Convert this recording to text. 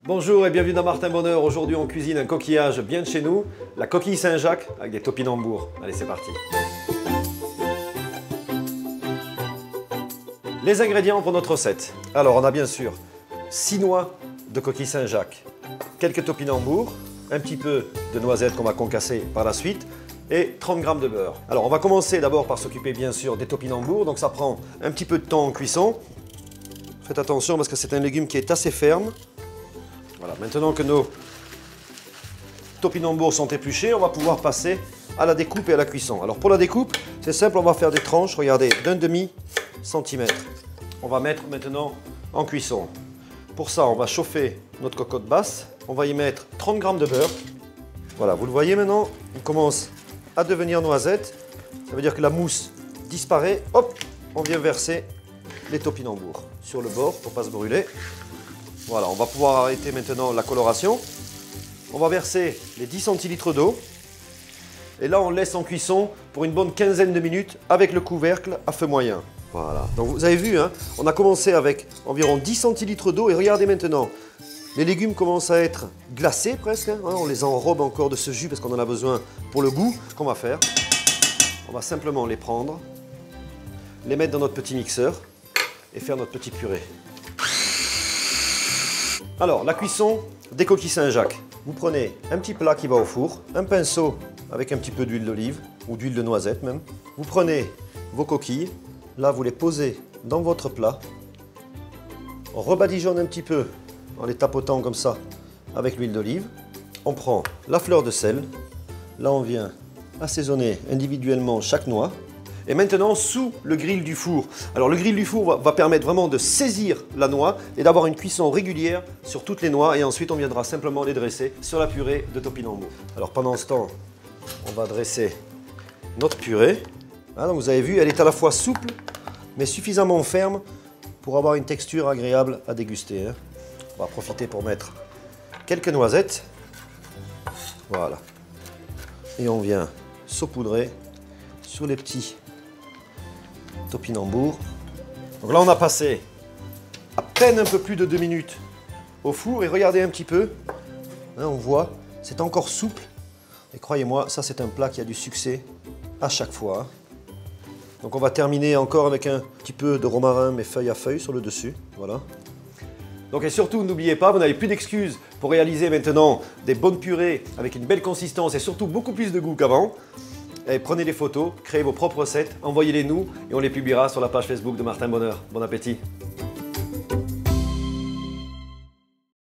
Bonjour et bienvenue dans Martin Bonheur. Aujourd'hui on cuisine un coquillage bien de chez nous, la coquille Saint-Jacques avec des topinambours. Allez, c'est parti. Les ingrédients pour notre recette. Alors on a bien sûr 6 noix de coquille Saint-Jacques, quelques topinambours, un petit peu de noisettes qu'on va concasser par la suite et 30 g de beurre. Alors on va commencer d'abord par s'occuper bien sûr des topinambours, donc ça prend un petit peu de temps en cuisson. Faites attention parce que c'est un légume qui est assez ferme. Voilà, maintenant que nos topinambours sont épluchés, on va pouvoir passer à la découpe et à la cuisson. Alors pour la découpe, c'est simple, on va faire des tranches, regardez, d'1,5 cm. On va mettre maintenant en cuisson. Pour ça, on va chauffer notre cocotte basse. On va y mettre 30 g de beurre. Voilà, vous le voyez maintenant, il commence à devenir noisette. Ça veut dire que la mousse disparaît. Hop, on vient verser les topinambours sur le bord pour ne pas se brûler. Voilà, on va pouvoir arrêter maintenant la coloration. On va verser les 10 centilitres d'eau. Et là, on laisse en cuisson pour une bonne quinzaine de minutes avec le couvercle à feu moyen. Voilà, donc vous avez vu, hein, on a commencé avec environ 10 centilitres d'eau et regardez maintenant, les légumes commencent à être glacés presque. Hein, on les enrobe encore de ce jus parce qu'on en a besoin pour le goût. Ce qu'on va faire, on va simplement les prendre, les mettre dans notre petit mixeur et faire notre petite purée. Alors, la cuisson des coquilles Saint-Jacques. Vous prenez un petit plat qui va au four, un pinceau avec un petit peu d'huile d'olive ou d'huile de noisette même. Vous prenez vos coquilles, là vous les posez dans votre plat. On rebadigeonne un petit peu en les tapotant comme ça avec l'huile d'olive. On prend la fleur de sel. Là on vient assaisonner individuellement chaque noix. Et maintenant sous le grill du four. Alors le grill du four va permettre vraiment de saisir la noix et d'avoir une cuisson régulière sur toutes les noix. Et ensuite on viendra simplement les dresser sur la purée de topinambours. Alors pendant ce temps, on va dresser notre purée. Ah, donc vous avez vu, elle est à la fois souple mais suffisamment ferme pour avoir une texture agréable à déguster. Hein. On va profiter pour mettre quelques noisettes. Voilà. Et on vient saupoudrer sur les petits topinambours. Donc là on a passé à peine un peu plus de 2 minutes au four et regardez un petit peu, hein, on voit, c'est encore souple et croyez-moi, ça c'est un plat qui a du succès à chaque fois. Donc on va terminer encore avec un petit peu de romarin mais feuille à feuille sur le dessus, voilà. Donc et surtout n'oubliez pas, vous n'avez plus d'excuses pour réaliser maintenant des bonnes purées avec une belle consistance et surtout beaucoup plus de goût qu'avant. Et prenez des photos, créez vos propres recettes, envoyez-les nous et on les publiera sur la page Facebook de Martin Bonheur. Bon appétit!